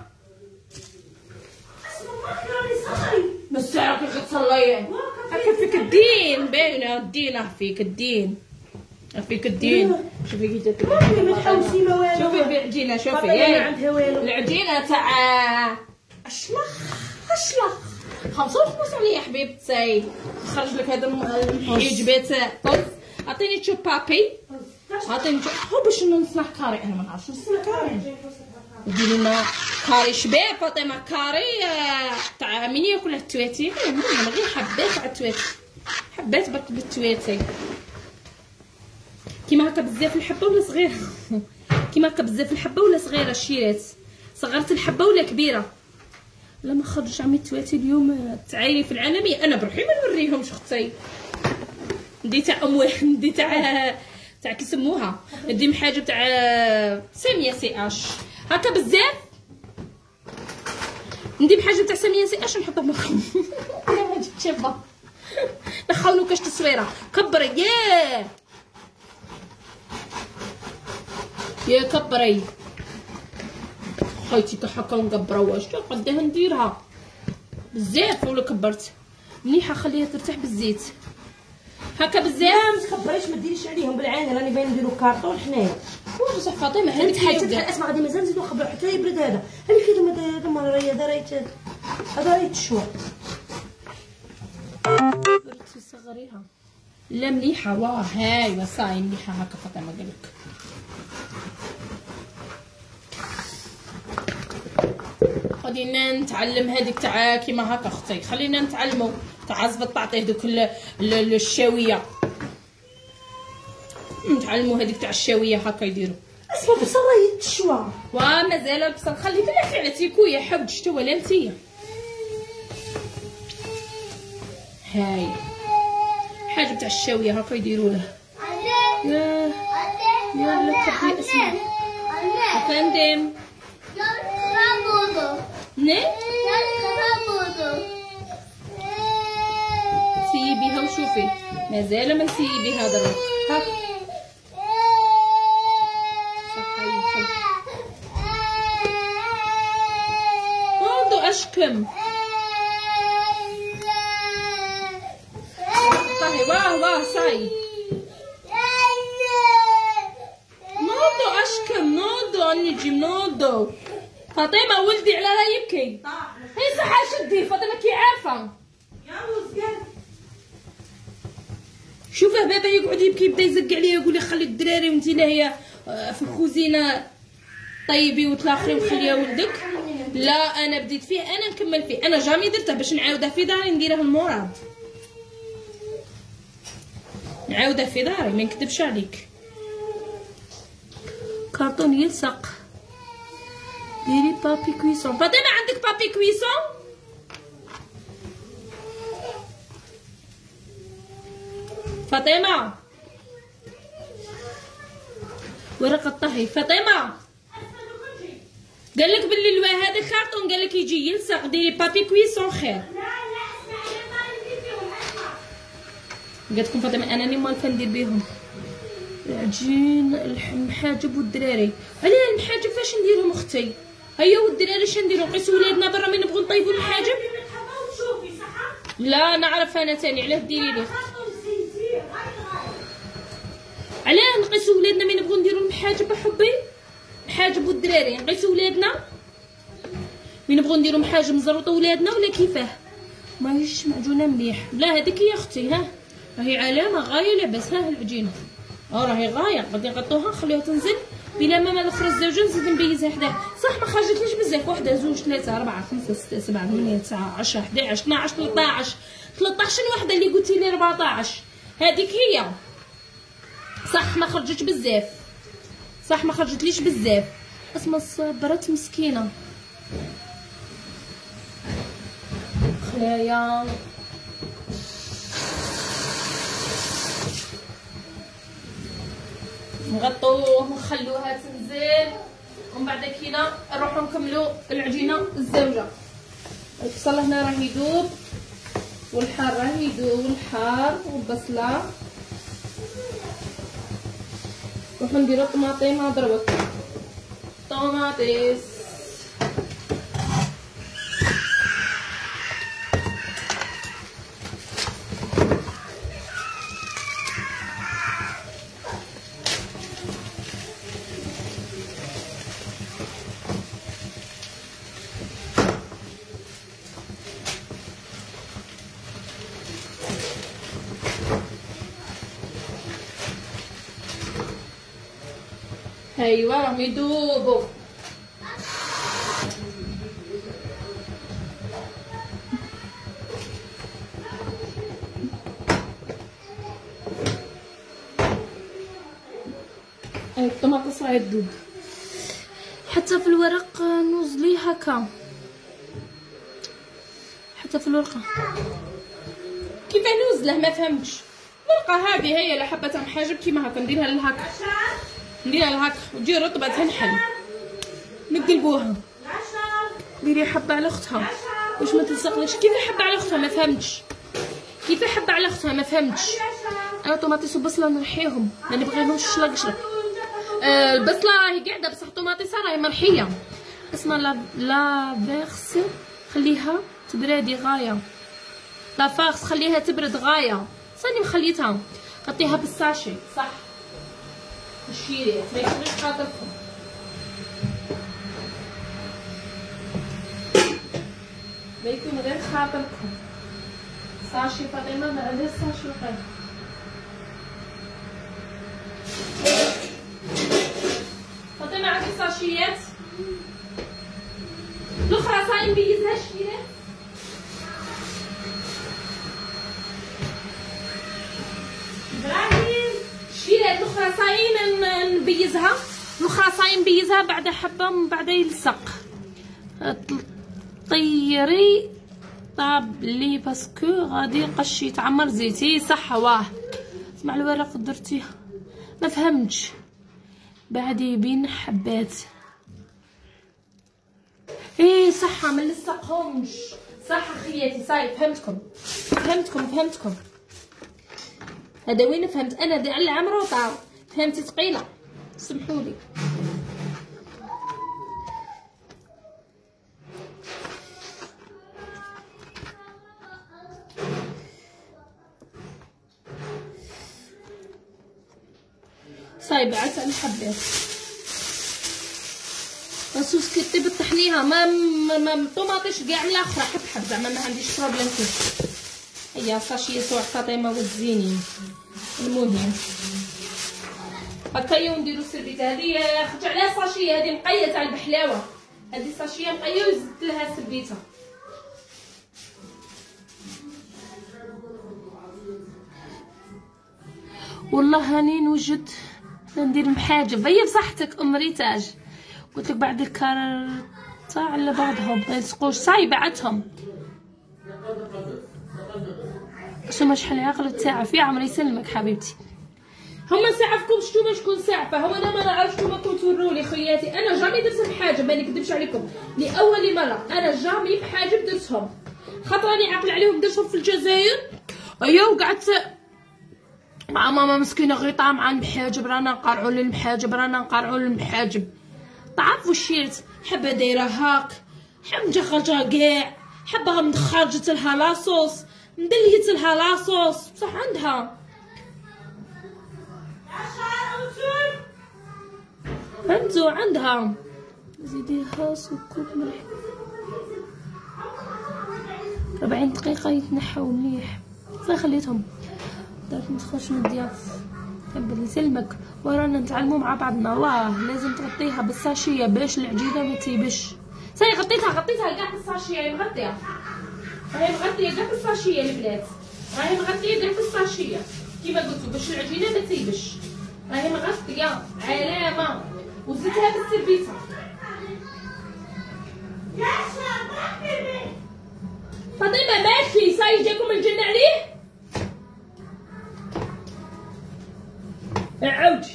ما الساعه كي غتصلي هكا فيك الدين باينه الدين فيك الدين فيك الدين. شوفي كي جاتك ما تحوسي ما والو. شوفي العجينه شوفي ما عندها والو العجينه تاع اشلخ اشلخ خمسة وخمسين يا حبيبتي. خرج لك هذا الحجبات طز. عطيني تشوب بابي عطيني هو باش نصنع كاري. انا ما نعرفش نصنع كاري. ديري لنا كاري شباب فاطمه كاري تاع مين ياكل التواتي. المهم غير حبات تاع التواتي حبات برك بالتواتي كيما هكا بزاف الحبه ولا صغيره. كيما هكا بزاف الحبه ولا صغيره الشيرات صغرت الحبه ولا كبيره. لا ما خرجش عمي التواتي اليوم تعايري في العالميه. انا بروحي ما نوريهمش اختي. ندي تاع ام واحد ندي تاع تاع كيسموها ندي محاجب تاع ساميه سي اش هكا بزاف. ندي محاجب تاع ساميه سي اش نحطها معكم. انا جبت شابه نخونو كاش تصويره كبري ياه يا كبري خايتي كحكا ونكبرها. واش قداه نديرها بزاف ولا كبرت مليحه خليها ترتاح بالزيت هكا بزاف. ما تكبريش ما ديريش عليهم بالعين راني باين نديرو كارطون حنايا. واش صح فاطمه هذيك حاجه تاع اسمع غادي مازال نزيدو نخبرو حتى يبرد هذا. هذيك هذا هذا مره هذا رايت هذا رايت الشوا درتي صغريها لا مليحه. واه هاي وصاي مليحه هكا فاطمه قالك. خلينا نتعلم هذيك تاع كيما هكا اختي. خلينا نتعلموا تاع عزفه تعطيه دوك الشاويه. نتعلموا هذيك تاع الشاويه هكا يديروا. اسمع بصل راهي تشوا ومازال البصل خلي بلاتي على تيكويا حوج شتا ولا انتيا. هاي حاجه تاع الشاويه هكا يديروا له. يا يا لا تبي اسمع افندم نه سيبيها وشوفي مازال ما نسيبيها دروك هاك صحيح نوضو اشكم صحي واه واه صاي نوضو اشكم نوضو اني نجي نوضو. فاطمه ولدي على راه يبكي. هي صح شدي فاطمه كي عارفه. شوفه بابا يقعد يبكي يبدا يزق عليا يقول لي خلي الدراري وانتي لاهيه في الكوزينه طيبي وتلاخري وخليها ولدك. لا انا بديت فيه انا نكمل فيه. انا جامي درته باش نعاودها في داري نديرها المراد نعاودها في داري ما نكذبش عليك. كارطون يلصق. ديري بابي كويسون. فاطمه عندك بابي كويسون؟ فاطمه ورقه طهي. فاطمه قال لك باللي الوا هذا الكارطون قال لك يجي يلصق. ديري بابي كويسون خير. قالت لكم فاطمه انا ني مالفه ندير بيهم العجين المحاجب والدراري. علاه المحاجب فاش نديرهم اختي؟ هيا والدراري شنو نديرو؟ نقيسو ولادنا برا ملي نبغوا نطيبوا المحاجب؟ لا نعرف انا تاني. علاه ديري لي علاه نقيسو ولادنا ملي نبغوا نديروا المحاجب احبي؟ محاجب والدراري نقيسو ولادنا مين نبغوا نديرو محاجب نزرطو ولادنا ولا كيفاه؟ ماهيش معجونه مليح. لا هذيك هي اختي، ها راهي علامه غايه لاباس. ها العجينه اه راهي غايه، غادي نغطوها نخليوها تنزل بلا ما الاخرى الزوجه نزيد نبيزها حداه. صح ما خرجتليش بزاف، وحده زوج ثلاثه اربعه خمسه سته سبعه ثمانيه تسعه عشره حداعش اثناعش ثلاثطاعش ثلاثطاعش الوحده اللي قلتي لي أربعطاعش هذيك هي. صح ما خرجتش بزاف، صح ما خرجتليش بزاف. اسمها صبرت مسكينه. خلايا نغطوه ونخلوها تنزل، ومن بعد كينا نروحو نكملو العجينه الزوجه. البصل هنا راه يذوب والحار راه يذوب، الحار والبصله. نروحو نديرو الطماطيمه دروك، طوماطيس ايوا راهم يذوبوا. اي الطماطس راه تذوب حتى في الورق نوزليه هكا، حتى في الورقه كيفاه نوزله ما فهمتش. الورقه هذه هي اللي حبه محاجب كيما هكا نديرها لهكا، نديرها لهكا وتجي رطبه تنحل نقلبوها. ديري حبه على اختها واش ما تلصقليش. كيف حبه على اختها ما فهمتش، كيف حبه على اختها ما فهمتش. انا طوماطيس وبصله نرحيهم ما نبغيهمش شلق شلق. آه البصله راهي قاعده بصح الطوماطيسه راهي مرحيه. اسمها لا لا فيغس خليها تبردي غايه. لا فاغس خليها تبرد غايه. صاني مخليتها غطيها بالساشي. صح الشيريات ما يكونش خاطركم. ما يكون غير خاطركم. ساشي فاطمه ما عندهاش ساشي وقيل. فاطمه عندك ساشيات الاخرى صاي نبيزها الشيرات. ابراهيم الشيرات الاخرى صاي نبيزها، الاخرى صاي نبيزها بعد حبه من بعد يلصق. طيري طاب لي باسكو غادي قشي يتعمر زيتي. صح واه اسمع الورق درتيه ما فهمتش بعد يبين حبات. ايه صح ما نلصقهمش. صح خياتي صاي فهمتكم فهمتكم فهمتكم. هذا وين فهمت انا دي على العمر وطاو فهمتي ثقيله سمحولي. صايبه عسل الحبات راسوس كي طيب طحنيها ما ما طوماطيش كاع من الاخر حب حب زعما ما عنديش بروبليم فيه. هي ساشيه سوع فاطمه والزينين. المهم هكايا نديرو السربيته هذه خرج عليها ساشيه هذه مقيه تاع البحلاوه. هذه ساشيه مقيه وزدت لها سربيته. والله هاني نوجد ندير محاجب. هي بصحتك ام ريتاج قلت لك بعد الكارطه على بعضهم ما يلصقوش. صاي بعتهم شوما شحال عاقله تاعف يا عمري يسلمك حبيبتي. هما ساعفكم شتوما شكون ساعفه. هو انا ما نعرفش نتوما كون توروني خياتي. انا جامي درت محاجب ما نكذبش عليكم لاول مره. انا جامي محاجب درتهم خاطر راني عاقله عليهم درتهم في الجزائر. ايوا وقعدت مع ماما مسكينه غير طامعه المحاجب. رانا نقرعوا للمحاجب رانا نقرعوا للمحاجب. تعرفوا الشيرت حبه دايره هاك حب مجخرجه كاع حبه مخرجت لها لاصوص مدليت لها لاصوص بصح عندها انتو عندها زيديها سكر ملح. أربعين دقيقة يتنحاو مليح. صافي خليتهم. درت نتخرج من الضياف. ربي يسلمك ورانا نتعلمو مع بعضنا. واه لازم تغطيها بالساشية باش العجينة ما تيبش. صاي غطيتها غطيتها كاع بالساشية. راهي مغطية راهي مغطية كاع بالساشية البنات. راهي مغطية كاع بالساشية كيما قلتو باش العجينة ما تيبش. راهي مغطية علامة وزدتها بالسربيسة. فاطمة ماشي صاي جاكم الجن عليه. عاودي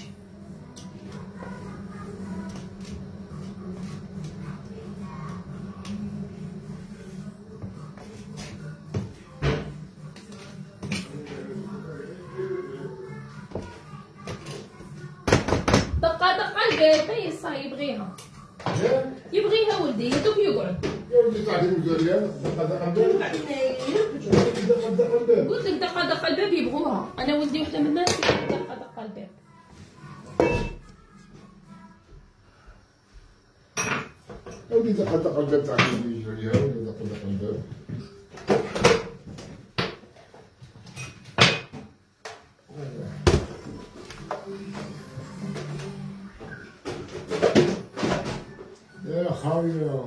دقة دقة الباب صاي يبغيها يبغيها ولدي يدوك يقعد. ولدي قاعدين مزوريان دقة دقة الباب. قلت لك دقة دقة الباب يبغوها. أنا ولدي وحدة من الناس دقة دقة الباب. ولدي دقة دقة الباب تاع مزوريان ولدي دقة دقة الباب. يا خاوية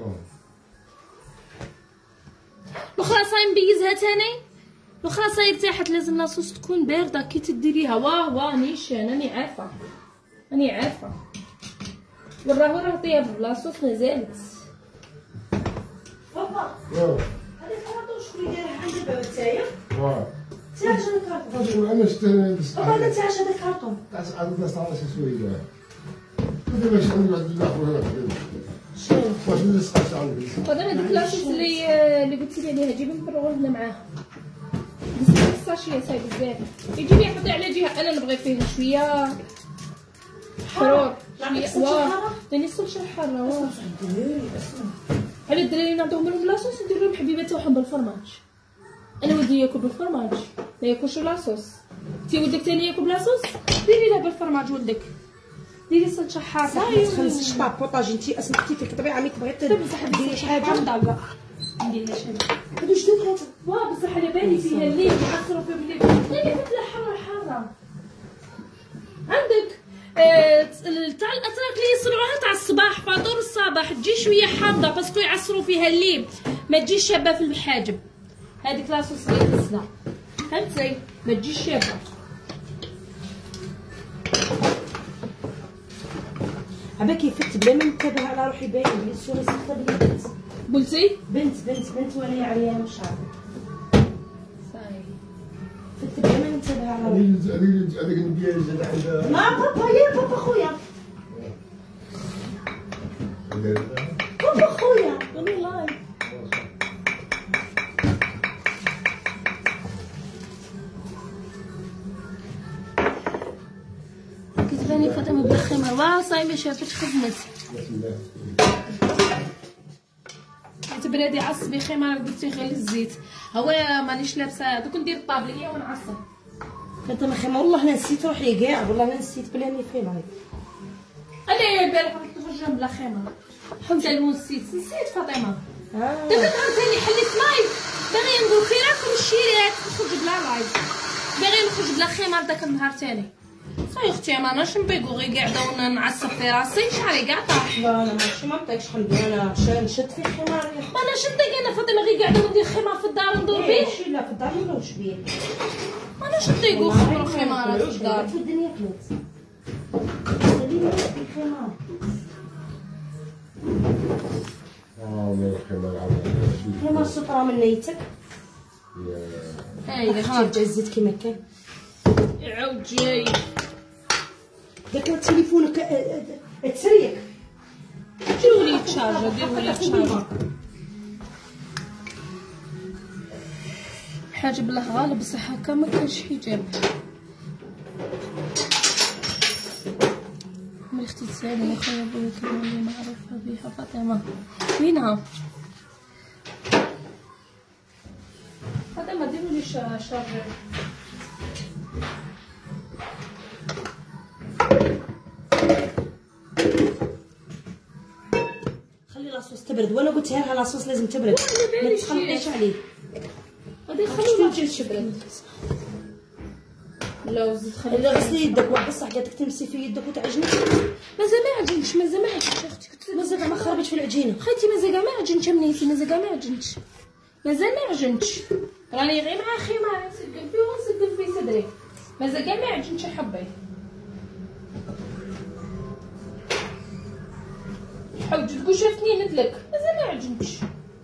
الأخرى صاي مبيزها تاني. الأخرى صاي ارتاحت. لازم لاصوص تكون باردة كي تديريها. واه واه نيشان راني عارفة راني عارفة. وراه وراه طياب لاصوص مازالت. بابا يا هذا الكارطون شكون اللي دايرها عند الباب تاعي؟ واه تاع هذا الكارطون. انا شفت بابا هذا تاع هذا الكارطون. تاع عدد الناس تاع راسي شويه. هذا باش نقعد ناخذ هذا شنو؟ واش نلصق شعري. فاطمة هذيك لاصوص اللي اللي قلتي لي عليها جيبي نفرغو لنا معاها. الساشيه صاي بزاف. يجي لي حطي على جهه. انا نبغي فيه شويه حرور شويه. واه داني السلطه حاره. واه على الدراري نعطيهم لهم لاصوص ندير لهم حبيبات تاعهم بالفرماج. انا ودي ياكل بالفرماج ما ياكلش لاصوص. انتي ولدك تاني ياكل لاصوص ديري له بالفرماج. ولدك ديري سلطه حاره. ما تخلصيش بابوطاجي. انت اسمعتي فيك طبيعه مي تبغي ديري حاجه. لا ندير لها شي. هادو جدد هذا. واه بصح على بالي فيها الليل يعصروا فيها بالليل. غير فتله حاره حاره. عندك آه تاع الاتراك اللي يصنعوها تاع الصباح فطور الصباح تجي شويه حامضه باسكو يعصروا فيها الليل ما تجيش شابه في الحاجب. هذيك لاصوص اللي تسلى فهمتي ما تجيش شابه. عباك يفت بلا ما ننتبه على روحي باين بلي السوري سخطه بلي بنت. قلتي بنت بنت بنت ولا عريانه شعر. صاي فت بلا ما ننتبه على روحي. هذيك هذيك ندير زاد حاجه. ما بابا يا بابا خويا. بابا خويا راني لايف. كتباني فاطمه بلا خمار. واه صاي ما شافتش خدمت. تبرادي عصبي خمار قلتي غير الزيت. هو مانيش لابسه دوك ندير الطابليه ونعصب. كنت انا خيمه والله انا نسيت روحي كاع. والله انا نسيت بلا ني في لايف. انا البارح رحت نخرج بلا خمار. حوجه ونسيت نسيت فاطمه. اه دابا نهار ثاني حليت لايف باغي نقول خيركم الشيرات نخرج بلا لايف. باغي نخرج بلا خمار داك النهار ثاني. صاي اختي ما ماناش نبيقو غير قاعده ونعصب في راسي شعري كاع طاح. لا انا ماشي ما نطيقش حمدي. انا نشد في خماري. ما انا شنطيق انا فاطمه غير قاعده ندير خمار في الدار ندور بيه. ايه لا في الدار ما نوش بيه. ما انا شنطيقو خمروا خمارات في الدار. في الدنيا كنت خليني في خمار. اه والله خمار عاود. خمار سطره من نيتك. هاي خرج الزيت كيما كان. عاود جاي داك تليفونك تسريك. ديروا لي تشارجر ديروا لي تشارجر. حاجب الله غالب بصح هكا ما كانش حجاب. ملي اختي تسالني خويا بغيت كلمه اللي معروفه بها فاطمه وينها؟ فاطمه ديروا لي شارجر. تبرد، وانا قلت لها لاصوص لازم تبرد ما تخلطيش عليه. غادي نخليو تجي تبرد. لا زيد خلي الا غسلي يدك بصح قالت تمسي في يدك وتعجني. مازال ما عجنتش مازال ما عجنتش اختي. مازال كاع ما خربتش في العجينه خالتي مازال كاع ما عجنتش منيتي مازال كاع ما عجنتش مازال ما عجنتش راني غير مع اخي ما نسقف فيه ونسقف في صدري مازال كاع ما عجنتش حبي. حاول تقول شافتني ندلك مازال ما عجنتش.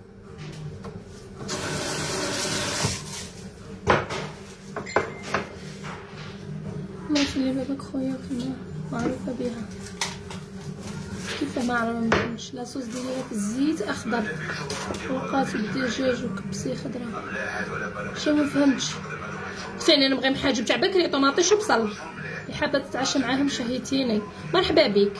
ما في باباك خويا كنا معروفه بها كيف ما عرفتش لاصوص ديريها في الزيت اخضر وقات الدجاج وكبسي خضراء. شنو ما فهمتش ثاني انا نبغي محاجب تاع بكري طوماطيش وبصل اللي حابه تتعشى معاهم شهيتيني مرحبا بك.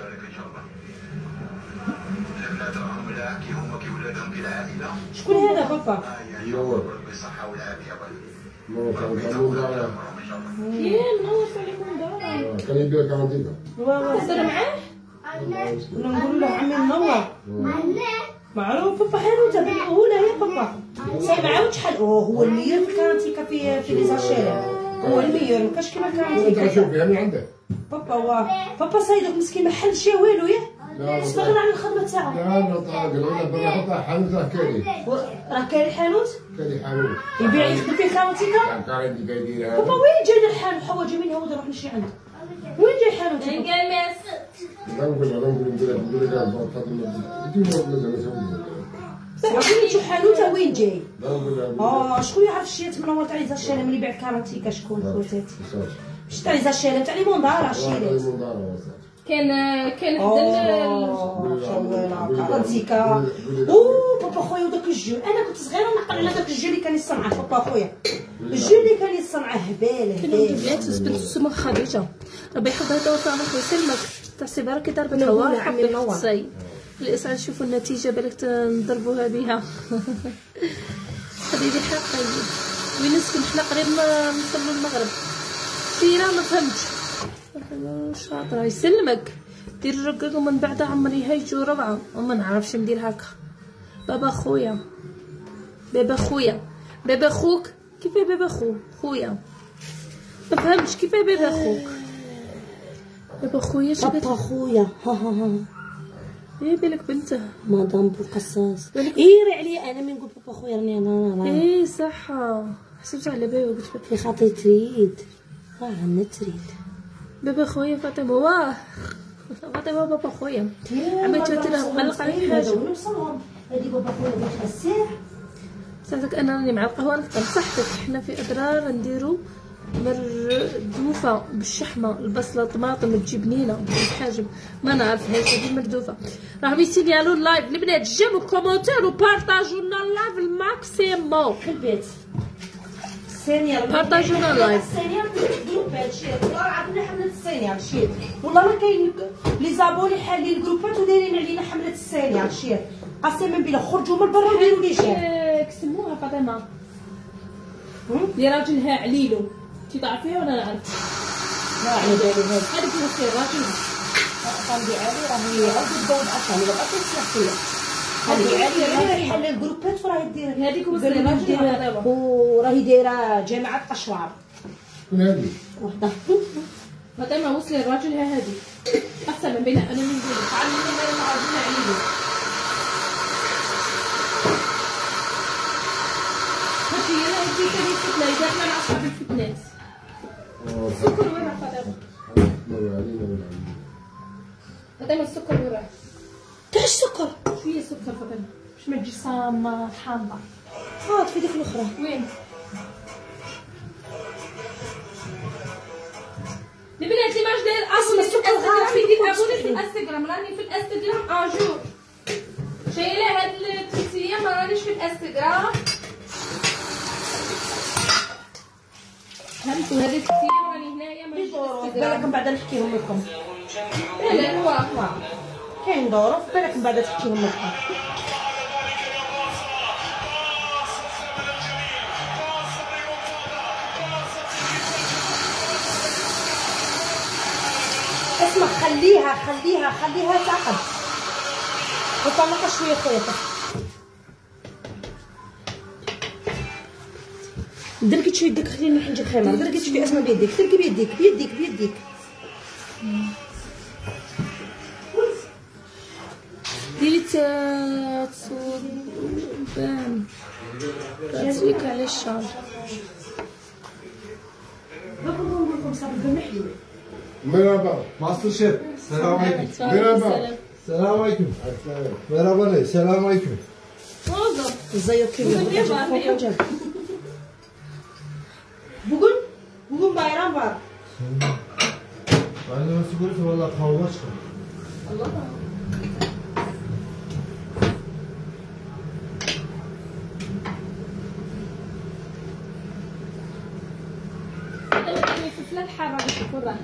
شكون هذا بابا؟ نور نور كان منظر يا منور عليكم دار كان يدير كارانتينا تهضر معاه ولا نقول له عمي منور معروف بابا حانوته بالأولى يا بابا ساي معاه شحال هو الميور في الكارانتيكا في في لي زاشير هو الميور ما كاش كيما الكارانتيكا. شوف يعني عنده بابا هو بابا سايدك مسكين ما حلش والو ياه استغنى عن الخدمه تاعو. لا لا طلع قلنا بلا حطها حانوته كاري راه كاين الحانوت كاري حانوت يبيع يخدم فيه كارانتيكا. كارانتيكا يديرها بابا وين جاي الحانوت حوايج منها ودي نروح نشري عنده وين جاي الحانوت؟ نقمص لا نقول لا نقول نقول نقول لها بابا فاطمه ديما مازال نسوي عرفتي شو حانوته وين جاي؟ لا نقول لها اه شكون يعرف الشيات منور تاع لي زاشير ملي يبيع الكارانتيكا شكون خواتاتي؟ مش تاع لي زاشير تاع لي موندارا الشيرات كان كان حدا كارانتيكا. اوه بابا خويا وداك الجو انا كنت صغيره نقطع على داك الجو اللي كان يصنعه بابا خويا الجو اللي كان يصنعه هبال كانوا هبال. بنات بنت اسمها خديجه ربي يحفظها توفى الله ويسلمك تاع سي بركه ضربت نقول هوا عمي حبي منور. الصي الاسعاد شوفوا النتيجه بالك نضربوها بها. حبيبي حقي وين نسكن حنا قريب ما نصلوا المغرب سيره ما فهمتش شاطره يسلمك دير الرقاق ومن بعد عمري هيجو ربعه وما نعرفش ندير هكا. بابا خويا بابا خويا بابا خوك كيف بابا خو خويا ما فهمتش كيف بابا خوك بابا خويا شبت بابا خويا ها ها ها ايه بالك بنته مدام بوقصاص ايري عليا انا من نقول بابا خويا راني انا انا ايه صح حسبت على بابا قلت في خاطري تريد راه عندنا تريد بابا خويا فاطمه واه فاطمه بابا خويا عملت لها مقلقه على حاجه هادي بابا خويا باش الساعه صحتك انا راني مع القهوه نفطر صحتك حنا في اضرار نديرو مردوفه بالشحمه البصله الطماطم الجبنينه الحاجب ما نعرفهاش هذه مردوفه. راهم يسينيالو اللايف البنات جيبوا كومونتير وبارطاجوا لنا اللايف الماكسيموم في البيت السينيال بارطاجونا اللايف السينيال جروبات شي والله عندنا حمله السينيال شي والله ما كاين لي زابوني حالين الجروبات ودايرين علينا حمله السينيال شي قسما بالله خرجوا من برا وديروا لي جير كسموها فاطمه اللي راجلها عليلو انتي تعرفيها ولا نعرف؟ لا على بالي هذا هذيك هي الراجل قلبي عالي راهي عاد تدور عشان ما بقاش تسمح فيا قلبي عالي راهي حل الجروبات وراهي دير هذيك هو الراجل وراهي دايره جامعه اشوار شكون هادي؟ وحده فاطمه وصلي الراجل ها هذه قسما بالله انا من نقول لك علمني انا ما عرفنا عليلو هادشي يلا هادشي كان يفتنا اذا احنا مع اصحاب الفتنات السكر وين راح فاطمه؟ فاطمه السكر وين راح؟ تاع السكر شويه سكر فاطمه باش ما تجي صامه حامضه حاط في ديك الاخرى وين؟ البنات اللي ماش داير اصلا السكر في ديك ابوني في الانستغرام راني في الانستغرام اجور شايله هاد الثلاث ايام ما رانيش في الانستغرام فهمتوا هذه الثلاث ايام راني هنايا مانيش في بالك الانستغرام من بعد نحكيهم لكم لا هو كاين ظروف بالك من بعد تحكيهم لكم اسمع خليها خليها خليها تعقد وطلقها شويه خويا. دركي تشوي يديك، خليني نروح نجيب خيمه. دركي تشوي اسماء بيديك، دركي بيديك بيديك بيديك. ديري تصور بان تزويك على الشعر. مرحبا ماستر شيف. السلام عليكم. مرحبا. السلام عليكم. مرحبا. السلام عليكم. ازيك كيف؟ Bugün bugün bayram var. Ben de nasıl görürsün valla kavga çıkar. Allah Allah. الفلفله الحاره باش تكون راهي.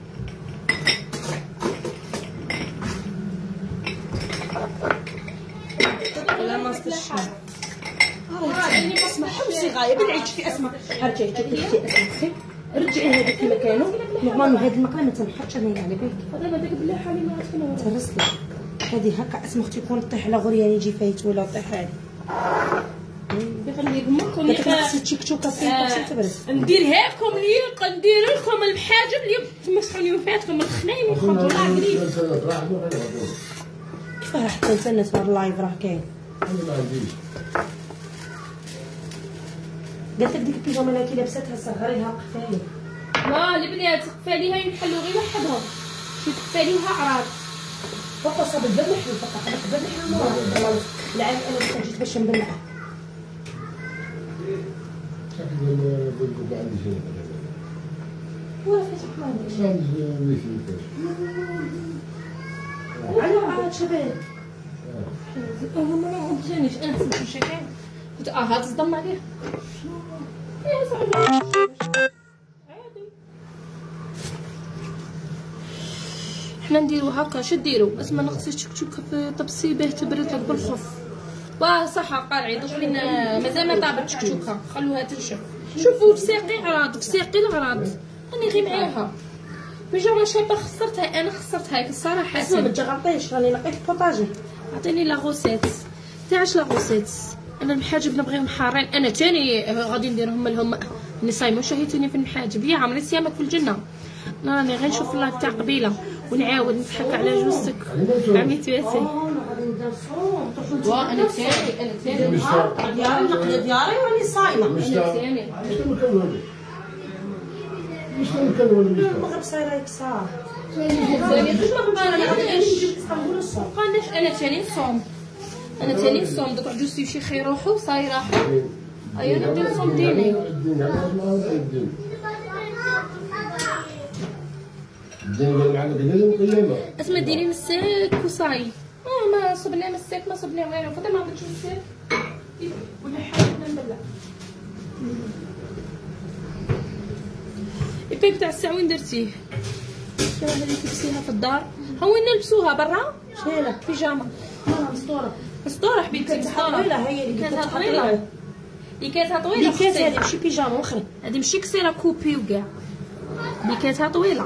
لا ما استشعر. راني ما سمعتش غايب نعيد في اسماء. رجعي جبتي اسماء. رجعي هذاك كما كانوا. نورمالمون هذا المكان ما تنحطش انا يعني بيك. دابا داك بلاحه اللي ما عرفتش ترسلي. هذه هكا اسماء اختي يكون طيح على غرياني يجي فايت ولا طيح هذه. بغني لكم خاصك تشيك تشوكا فين تبرز. نديرها لكم لي ندير لكم الحاجه اللي تمسحوا اليوم فاتكم الخنايم وخرجوا لها قريب. كيف راح تنسى في اللايف راه كاين. قالت لك ديك البيجامه اللي كي لابساتها صغريها قفالي. لا البنات قفاليها ينحلوا غير وحدهم. شي قفاليها عراض. فوق صاب الباب محلول فقط. انا الباب محلول. العام انا جيت باش نبلعها. شكل بنقول عندي شيء. ولا فاتح ما عنديش. عندي ويفي كاش. انا عاد شباب. اه ما عنديش انا حسيت شي كاين. قلت اه هاد صدم عليه. يا صاحبي. عادي. حنا نديرو هكا شو ديرو؟ اسمع نقصي تشكشوكه في طبسي به تبرد لك بالخف. واه صح قارعي دوك من مازال ما طابت تشكشوكه خلوها تنشف. شوفوا فساقي عراض فساقي العراض راني غير معاها بيجامه شابه خسرتها انا خسرتها هيك الصراحه. اسمع ما تجغلطيش راني لقيت بوطاجي. عطيني لا غوسيت تاعش لا غوسيت. انا المحاجب نبغيهم حارين. انا تاني غادي نديرهم لهم اني صايمه شهيتوني في المحاجب يا عمري صيامك في الجنه. انا راني غير نشوف اللايف تاع قبيله ونعاود نضحك على جوزك عميت واسي. وانا تاني انا تاني دياري نقضي دياري راني صايمه. انا تاني مش ممكن ولا مش المغرب صايره يكسار. مابقالناش انا تاني نصوم. انا تاني نصوم دوك عجوزتي وشي خي يروحو صاي راحو. ايوا انا بدي نصوم ديني. الدين علاش ما الدين الدين قال معنا قليل قليله. اسمع ديري مساك وصاي. اه ما صبنا مساك ما صبنا والو فضل ما عرفتش مساك ولا حاجه نبلع. البيب تاع الساعوين درتيه. شنو هذه تلبسيها في الدار؟ هو نلبسوها برا؟ شايله بيجامه. اه مسطوره. مسطوره حبيبتي مسطوره. طويله هي اللي كانتها كانت طويله. اللي كانتها طويله. اللي كانت هذه ماشي بيجامه وخري. هذه ماشي قصيره كوبي وكاع. اللي كانتها طويله.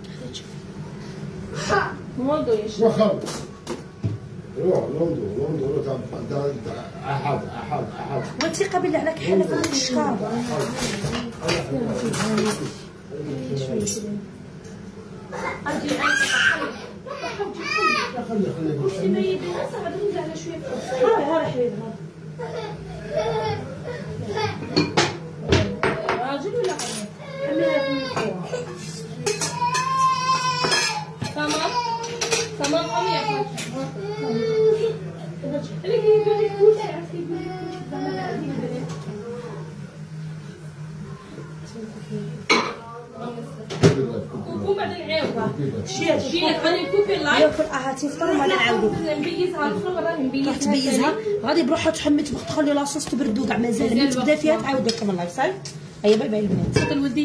مولدو يش. وخر روح لوندو لوندو تاع احد احد احد. وثيقه بالله عليك حنا في الشكار. اجي خلي خلي خلي ما يدي هسه غادي ننزل على شويه. ها ها حبيبي راجل ولا قمر؟ خليها في الكوره. تمام تمام قومي يا خويا. اللي كيقول لك كلشي عرفت كيقول لك كلشي زعما هذيك البنات. كوكو بعد نعاود. شيت شيت غادي نكوبي اللايف. ياكل اه تفطر وما نعاودو. نبيزها الاخر راه نبيزها. تبيزها غادي بروحها تحمي تبغى تخلي لاصوص تبردو كاع مازال ملي تبدا فيها تعاود لكم اللايف صافي. هيا باي باي البنات. الولدي